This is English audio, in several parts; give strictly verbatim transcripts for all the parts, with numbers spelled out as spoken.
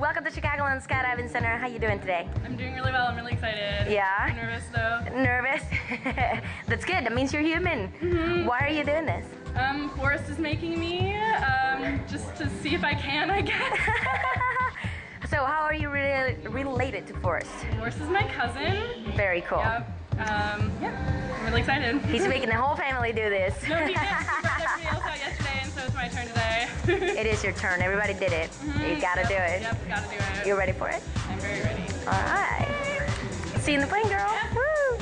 Welcome to Chicagoland Skydiving Center. How you doing today? I'm doing really well. I'm really excited. Yeah? I'm nervous though. Nervous? That's good. That means you're human. Mm-hmm. Why are you doing this? Um, Forrest is making me, um, just to see if I can, I guess. So how are you re related to Forrest? Forrest is my cousin. Very cool. Yep. Um, yeah, I'm really excited. He's making the whole family do this. No, he did. He brought everybody else out yesterday, and so it's my turn today. It is your turn. Everybody did it. Mm-hmm. You gotta yep. do it. Yep, gotta do it. You ready for it? I'm very ready. All right. See you in the plane, girl. Yeah. Woo!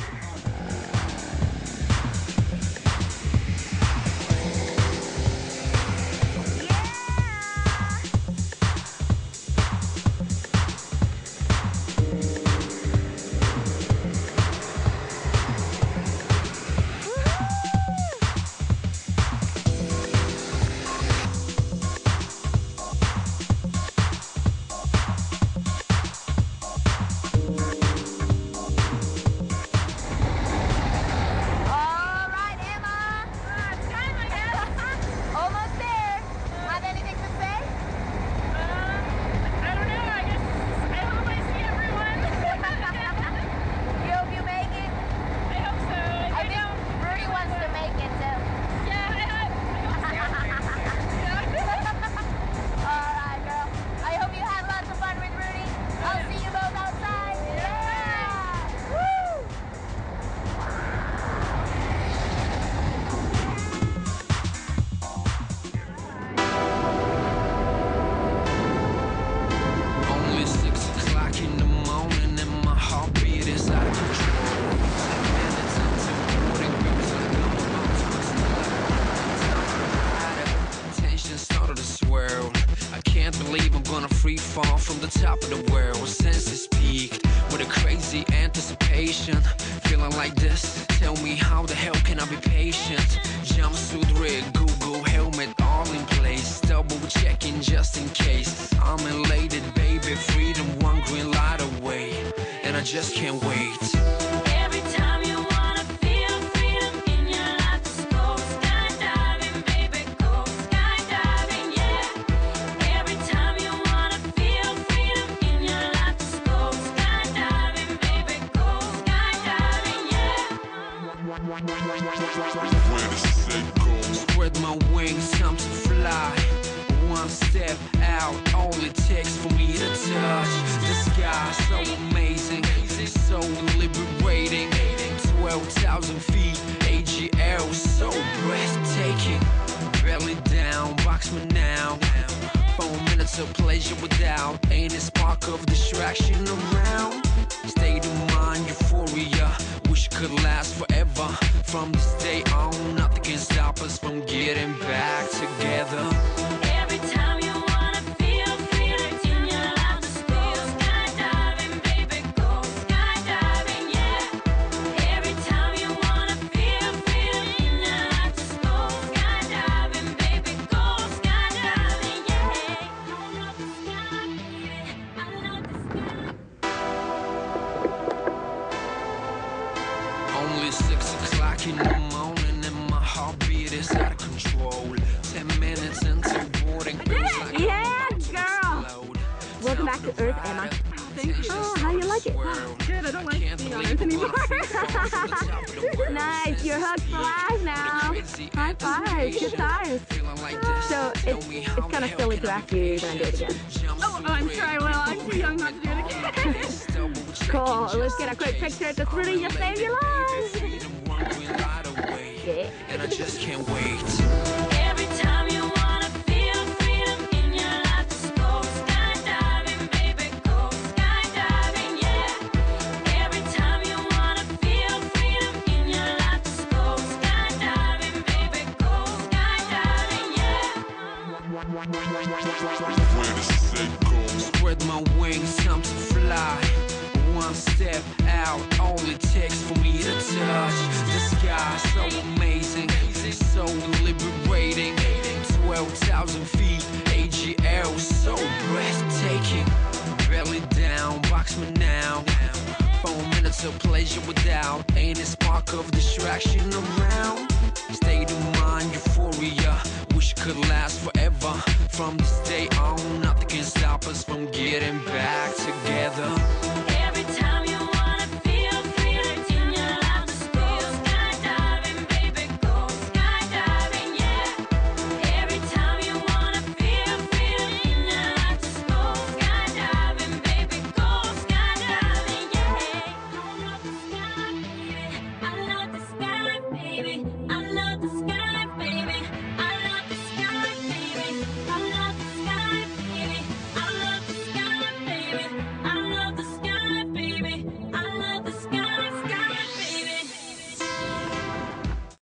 Free fall from the top of the world, senses peaked with a crazy anticipation. Feeling like this, tell me how the hell can I be patient? Jumpsuit rig, Google helmet, all in place. Double checking just in case. I'm elated, baby, freedom, one green light away, and I just can't wait. Spread my wings, time to fly. One step out, all it takes for me to touch the sky. So amazing, so liberating. Twelve thousand feet, A G L, so breathtaking. Belly down, box me now. Four minutes of pleasure without any spark of distraction around. State of mind, euphoria, wish could last forever. From this day on, nothing can stop us from getting back together. Every time you wanna feel freedom in your life, just go skydiving, baby, go skydiving, yeah. Every time you wanna feel freedom in your life, just go skydiving, baby, go skydiving, yeah. I love the sky, I love the sky. Only six o'clock in the morning and my heartbeat is out of control. Ten minutes into boarding. Yeah, girl! Welcome back to Earth, Emma. Thank you. Oh, how you like it? Oh, good. I don't like being on Earth anymore. Nice. You're hooked for life now. High five. Good times. So it's, it's kind of silly to ask you, you're going to do it again. Oh, oh, I'm sure I will. I'm too young not to do it again. Cool. Let's get a quick picture because Rudy just saved your life. Yeah. And I just can't wait. Every time you wanna feel freedom in your life, just go skydiving, baby, go skydiving, yeah. Every time you wanna feel freedom in your life, just go skydiving, baby, go skydiving, yeah. Spread my wings, time to fly. One step out, all it takes for me to touch the sky. So amazing, so liberating. Twelve thousand feet, A G L, so breathtaking. Belly down, box me now. Four minutes of pleasure without any spark of distraction around. State of mind, euphoria, wish could last forever. From this day on, nothing can stop us from getting getting back together.